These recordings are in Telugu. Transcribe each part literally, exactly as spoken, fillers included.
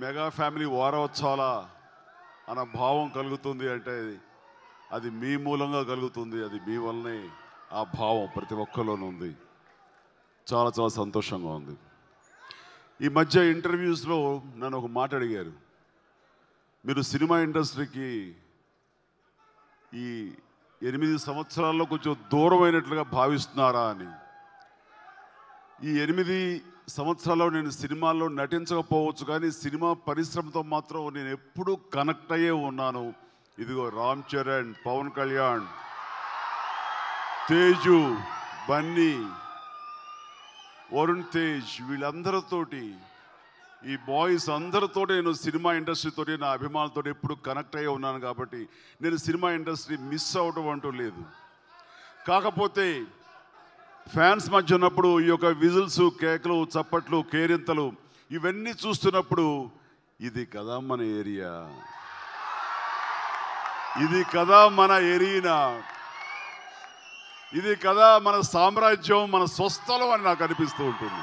మెగా ఫ్యామిలీ వారోత్సవాల అన్న భావం కలుగుతుంది అంటే అది మీ మూలంగా కలుగుతుంది. అది మీ వల్లనే ఆ భావం ప్రతి ఒక్కరిలోనూ ఉంది. చాలా చాలా సంతోషంగా ఉంది. ఈ మధ్య ఇంటర్వ్యూస్లో నన్ను ఒక మాట అడిగారు, మీరు సినిమా ఇండస్ట్రీకి ఈ ఎనిమిది సంవత్సరాల్లో కొంచెం దూరమైనట్లుగా భావిస్తున్నారా అని. ఈ ఎనిమిది సంవత్సరాల్లో నేను సినిమాల్లో నటించకపోవచ్చు, కానీ సినిమా పరిశ్రమతో మాత్రం నేను ఎప్పుడూ కనెక్ట్ అయ్యే ఉన్నాను. ఇదిగో రామ్ చరణ్, పవన్ కళ్యాణ్, తేజు, బన్నీ, వరుణ్ తేజ్, వీళ్ళందరితోటి, ఈ బాయ్స్ అందరితో నేను సినిమా ఇండస్ట్రీతో నా అభిమానులతో ఎప్పుడు కనెక్ట్ అయ్యే ఉన్నాను. కాబట్టి నేను సినిమా ఇండస్ట్రీ మిస్ అవడం అంటూ లేదు. కాకపోతే ఫ్యాన్స్ మధ్య ఉన్నప్పుడు ఈ యొక్క విజిల్స్, కేకలు, చప్పట్లు, కేరింతలు ఇవన్నీ చూస్తున్నప్పుడు ఇది కదా మన ఏరియా, ఇది కదా మన ఎరీనా, ఇది కదా మన సామ్రాజ్యం, మన స్వస్థలం అని నాకు అనిపిస్తూ ఉంటుంది.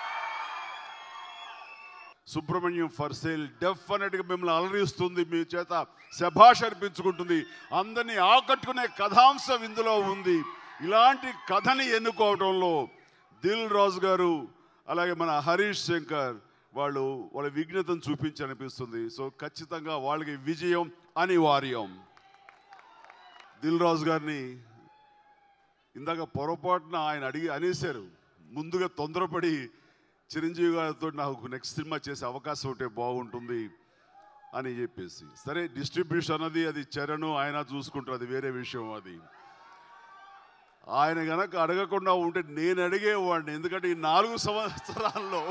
సుబ్రహ్మణ్యం ఫర్ సేల్ డెఫినెట్గా మిమ్మల్ని అలరిస్తుంది, మీ చేత శభాష్ అనిపించుకుంటుంది, అందరినీ ఆకట్టుకునే కథాంశం ఇందులో ఉంది. ఇలాంటి కథని ఎన్నుకోవడంలో దిల్ రాజు గారు అలాగే మన హరీష్ శంకర్ వాళ్ళు వాళ్ళ విఘ్నతను చూపించి అనిపిస్తుంది. సో ఖచ్చితంగా వాళ్ళకి విజయం అనివార్యం. దిల్ రాజు గారిని ఇందాక పొరపాటున ఆయన అడిగి అనేశారు, ముందుగా తొందరపడి చిరంజీవి గారితో నాకు నెక్స్ట్ సినిమా చేసే అవకాశం ఉంటే బాగుంటుంది అని చెప్పేసి. సరే, డిస్ట్రిబ్యూషన్ అన్నది అది చరణ్ ఆయన చూసుకుంటారు, అది వేరే విషయం. అది ఆయన కనుక అడగకుండా ఉంటే నేను అడిగేవాడిని. ఎందుకంటే ఈ నాలుగు సంవత్సరాల్లో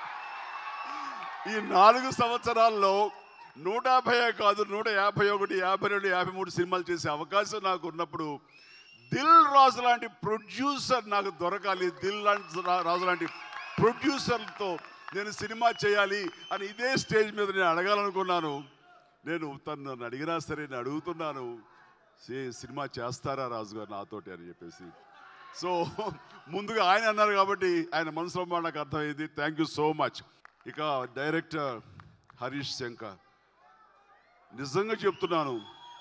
ఈ నాలుగు సంవత్సరాల్లో నూట యాభై కాదు నూట యాభై ఒకటి యాభై రెండు యాభై మూడు సినిమాలు చేసే అవకాశం నాకు ఉన్నప్పుడు దిల్ రాజు లాంటి ప్రొడ్యూసర్ నాకు దొరకాలి, దిల్ రాజు లాంటి ప్రొడ్యూసర్తో నేను సినిమా చేయాలి అని ఇదే స్టేజ్ మీద నేను అడగాలనుకున్నాను. నేను తను నన్ను అడిగినా సరే నేను అడుగుతున్నాను, సినిమా చేస్తారా రాజు గారు నాతోటి అని చెప్పేసి. సో ముందుగా ఆయన అన్నారు కాబట్టి ఆయన మనసులో మాట నాకు అర్థమైంది. Thank you so much. ఇక డైరెక్టర్ హరీష్ శంకర్, నిజంగా చెప్తున్నాను,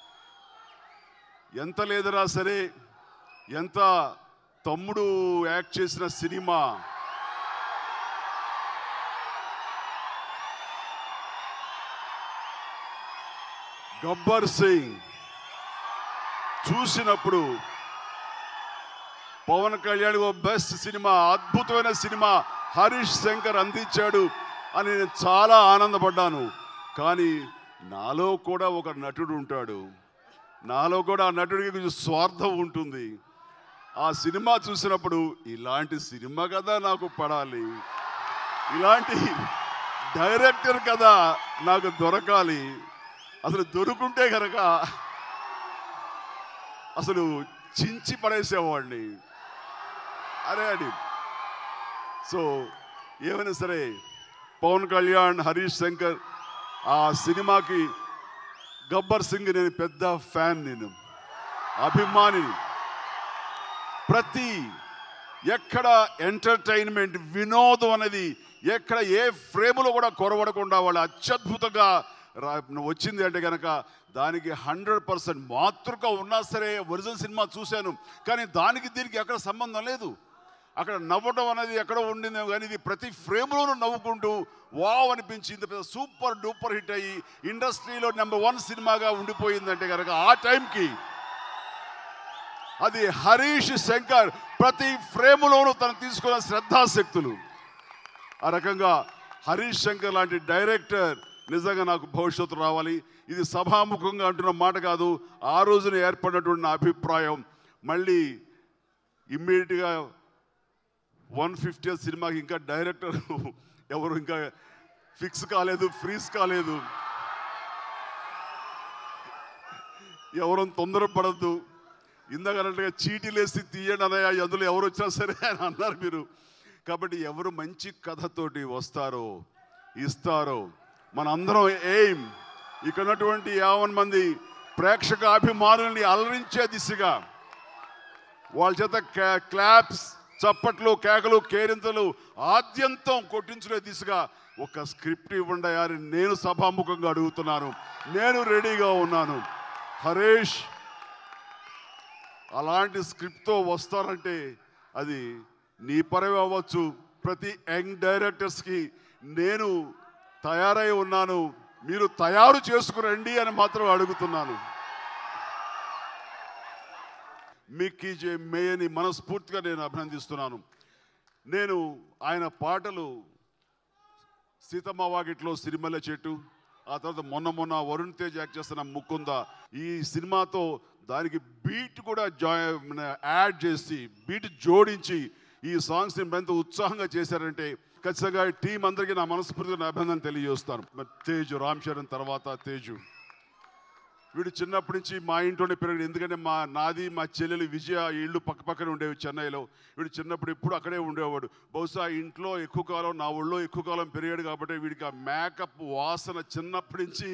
ఎంత లేదరా సరే, ఎంత తమ్ముడు యాక్ట్ చేసిన సినిమా గబ్బర్ సింగ్ చూసినప్పుడు పవన్ కళ్యాణ్ ఓ బెస్ట్ సినిమా, అద్భుతమైన సినిమా హరీష్ శంకర్ అందించాడు అని నేను చాలా ఆనందపడ్డాను. కానీ నాలో కూడా ఒక నటుడు ఉంటాడు, నాలో కూడా ఆ నటుడికి కొంచెం స్వార్థం ఉంటుంది. ఆ సినిమా చూసినప్పుడు ఇలాంటి సినిమా కదా నాకు పడాలి, ఇలాంటి డైరెక్టర్ కదా నాకు దొరకాలి, అసలు దొరుకుంటే కనుక అసలు చించి పడేసేవాడిని అరే అని. సో ఏమైనా సరే పవన్ కళ్యాణ్, హరీష్ శంకర్ ఆ సినిమాకి గబ్బర్ సింగ్ నేను పెద్ద ఫ్యాన్, నేను అభిమానిని. ప్రతి ఎక్కడ ఎంటర్టైన్మెంట్, వినోదం అనేది ఎక్కడ ఏ ఫ్రేములో కూడా కొరవడకుండా వాళ్ళు అత్యద్భుతంగా వచ్చింది అంటే కనుక దానికి హండ్రెడ్ పర్సెంట్ మాతృక ఉన్నా సరే ఒరిజినల్ సినిమా చూశాను, కానీ దానికి దీనికి ఎక్కడ సంబంధం లేదు. అక్కడ నవ్వడం అనేది ఎక్కడ ఉండిందేమో కానీ ఇది ప్రతి ఫ్రేమ్లోనూ నవ్వుకుంటూ వావ్ అనిపించింది, పెద్ద సూపర్ డూపర్ హిట్ అయ్యి ఇండస్ట్రీలో నెంబర్ వన్ సినిమాగా ఉండిపోయిందంటే కనుక ఆ టైంకి అది హరీష్ శంకర్ ప్రతి ఫ్రేములోనూ తను తీసుకున్న శ్రద్ధాశక్తులు. ఆ రకంగా హరీష్ శంకర్ లాంటి డైరెక్టర్ నిజంగా నాకు భవిష్యత్తు రావాలి. ఇది సభాముఖంగా అంటున్న మాట కాదు, ఆ రోజున ఏర్పడినటువంటి నా అభిప్రాయం. మళ్ళీ ఇమ్మీడియట్గా వన్ ఫిఫ్టీ సినిమాకి ఇంకా డైరెక్టర్ ఎవరు ఇంకా ఫిక్స్ కాలేదు, ఫ్రీజ్ కాలేదు. ఎవరో తొందరపడద్దు, ఇందాకన్నట్టుగా చీటీలేసి తీయండి అన్నయ్య, అందులో ఎవరు వచ్చినా సరే అని అన్నారు మీరు. కాబట్టి ఎవరు మంచి కథతోటి వస్తారో ఇస్తారో మనందరం ఎయిమ్ ఇక్కడ ఉన్నటువంటి యావన్ మంది ప్రేక్షక అభిమానుల్ని అలరించే దిశగా, వాళ్ళ చేత క్లాప్స్, చప్పట్లు, కేకలు, కేరింతలు ఆద్యంతం కొట్టించుకునే దిశగా ఒక స్క్రిప్ట్ ఇవ్వండి అని నేను సభాముఖంగా అడుగుతున్నాను. నేను రెడీగా ఉన్నాను. హరీష్ అలాంటి స్క్రిప్ట్తో వస్తారంటే అది నీ పరవే అవ్వచ్చు. ప్రతి యంగ్ డైరెక్టర్స్కి నేను తయారై ఉన్నాను, మీరు తయారు చేసుకురండి అని మాత్రం అడుగుతున్నాను. మిక్కీ జే మేయని మనస్ఫూర్తిగా నేను అభినందిస్తున్నాను. నేను ఆయన పాటలు సీతమ్మ వాకిట్లో సిరిమల్లె చెట్టు, ఆ తర్వాత మొన్న మొన్న వరుణ్ తేజ్ యాక్ట్ చేస్తున్న ముకుంద, ఈ సినిమాతో దానికి బీట్ కూడా జాయ్ యాడ్ చేసి బీట్ జోడించి ఈ సాంగ్స్ ఎంత ఉత్సాహంగా చేశారంటే ఖచ్చితంగా టీం అందరికీ నా మనస్ఫూర్తిగా అభినందన తెలియజేస్తాను. తేజు, రామ్ చరణ్ తర్వాత తేజు, వీడు చిన్నప్పటి నుంచి మా ఇంట్లోనే పెరిగాడు. ఎందుకంటే మా నాది మా చెల్లెలు విజయ ఇళ్ళు పక్క పక్కనే ఉండేవి చెన్నైలో. వీడు చిన్నప్పుడు ఎప్పుడు అక్కడే ఉండేవాడు. బహుశా ఇంట్లో ఎక్కువ కాలం, నా ఊళ్ళో ఎక్కువ కాలం పెరిగాడు కాబట్టి వీడికి ఆ మేకప్ వాసన చిన్నప్పటి నుంచి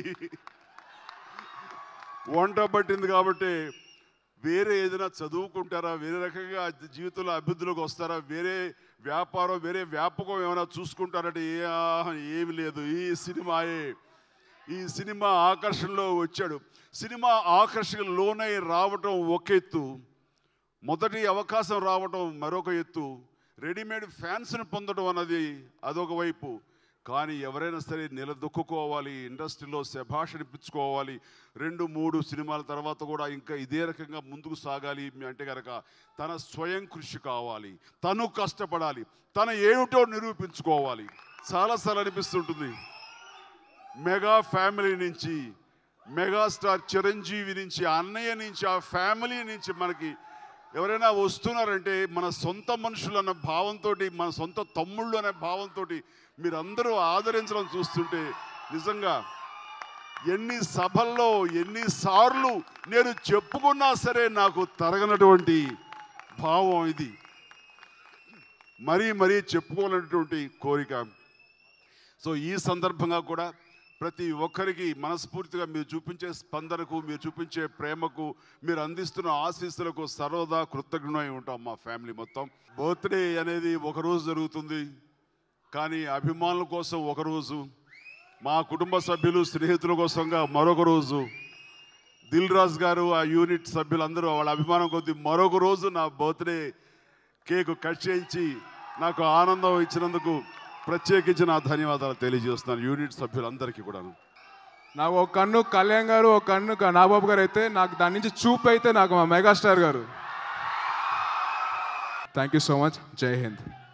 వంట పట్టింది. కాబట్టి వేరే ఏదైనా చదువుకుంటారా, వేరే రకంగా జీవితంలో అభివృద్ధిలోకి వస్తారా, వేరే వ్యాపారం వేరే వ్యాపకం ఏమైనా చూసుకుంటారంటే ఏమి లేదు. ఈ సినిమాయే, ఈ సినిమా ఆకర్షణలో వచ్చాడు. సినిమా ఆకర్షణ లోనై రావటం ఒక ఎత్తు, మొదటి అవకాశం రావటం మరొక ఎత్తు, రెడీమేడ్ ఫ్యాన్స్ని పొందడం అన్నది అదొక వైపు. కానీ ఎవరైనా సరే నిలదొక్కుకోవాలి, ఇండస్ట్రీలో శభాష్ అనిపించుకోవాలి, రెండు మూడు సినిమాల తర్వాత కూడా ఇంకా ఇదే రకంగా ముందుకు సాగాలి అంటే కనుక తన స్వయం కృషి కావాలి, తను కష్టపడాలి, తన ఏమిటో నిరూపించుకోవాలి. చాలాసార్లు అనిపిస్తుంటుంది మెగా ఫ్యామిలీ నుంచి, మెగాస్టార్ చిరంజీవి నుంచి, అన్నయ్య నుంచి, ఆ ఫ్యామిలీ నుంచి మనకి ఎవరైనా వస్తున్నారంటే మన సొంత మనుషులు అన్న భావంతో, మన సొంత తమ్ముళ్ళు అనే భావంతో మీరందరూ ఆదరించడం చూస్తుంటే నిజంగా ఎన్ని సభల్లో ఎన్నిసార్లు నేను చెప్పుకున్నా సరే నాకు తరగనటువంటి భావం ఇది. మరీ మరీ చెప్పుకోవాలనేటువంటి కోరిక. సో ఈ సందర్భంగా కూడా ప్రతి ఒక్కరికి మనస్ఫూర్తిగా మీరు చూపించే స్పందనకు, మీరు చూపించే ప్రేమకు, మీరు అందిస్తున్న ఆశీస్సులకు సర్వదా కృతజ్ఞమై ఉంటాం మా ఫ్యామిలీ మొత్తం. బర్త్డే అనేది ఒకరోజు జరుగుతుంది, కానీ అభిమానుల కోసం ఒకరోజు, మా కుటుంబ సభ్యులు స్నేహితుల కోసంగా మరొక రోజు, దిల్ రాజు గారు ఆ యూనిట్ సభ్యులందరూ వాళ్ళ అభిమానం కొద్ది మరొక రోజు నా బర్త్డే కేక్ కట్ చేయించి నాకు ఆనందం ఇచ్చినందుకు ప్రత్యేకించి నా ధన్యవాదాలు తెలియజేస్తున్నాను యూనిట్ సభ్యులందరికీ కూడా. నాకు ఒక కన్ను కళ్యాణ్ గారు, ఒక కన్ను నాగబాబు గారు అయితే, నాకు దాని నుంచి చూపు అయితే నాకు మా మెగాస్టార్ గారు. Thank you so much. Jai Hind.